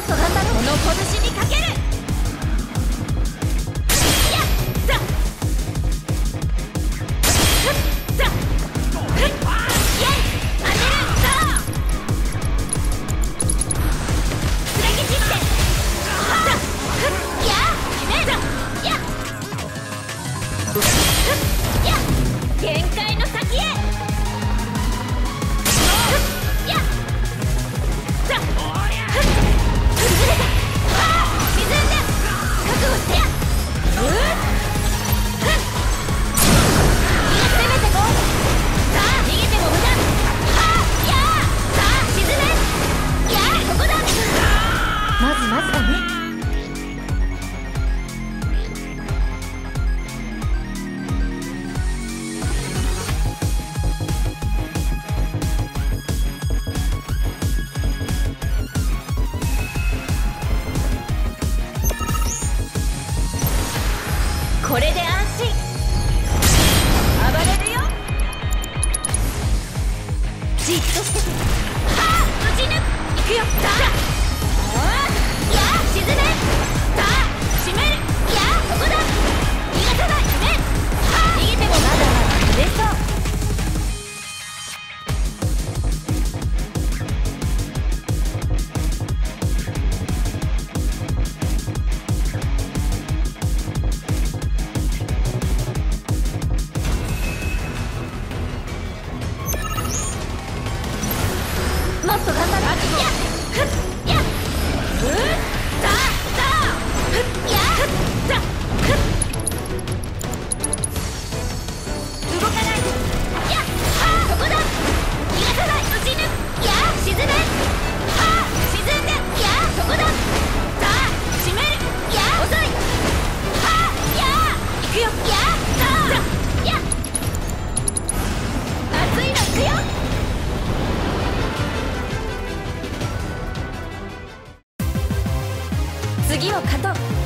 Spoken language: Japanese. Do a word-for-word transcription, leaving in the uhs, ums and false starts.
っと頑張ろう。この拳にかける。やっさふっさふっやい当てるさつなぎ散ってさふっやめさやふっや限界の先へふっやさふっ崩れた。ああ沈んで覚悟してやうっふっ攻めてこう。さあ逃げても無駄。ああやあさあ沈めやあここだ。まずまずだね。これで安心。暴れるよ。じっとしてて。はあ打ち抜く。いくよ。さあおーやあ沈め。さあ締める。やあここだ。逃がさない。めはあ逃げてもまだまだ出そう。もっと頑張る。やっふっやっふっさあさあふっやっふっさふっ動かないで。やっはあここだ。逃がさない。打ち抜く。やあ沈めはあ沈んでやあここだ。さあ締める。やあ遅い。はあやあ行くよ。やあさあやっ熱いの行くよ。次を勝とう。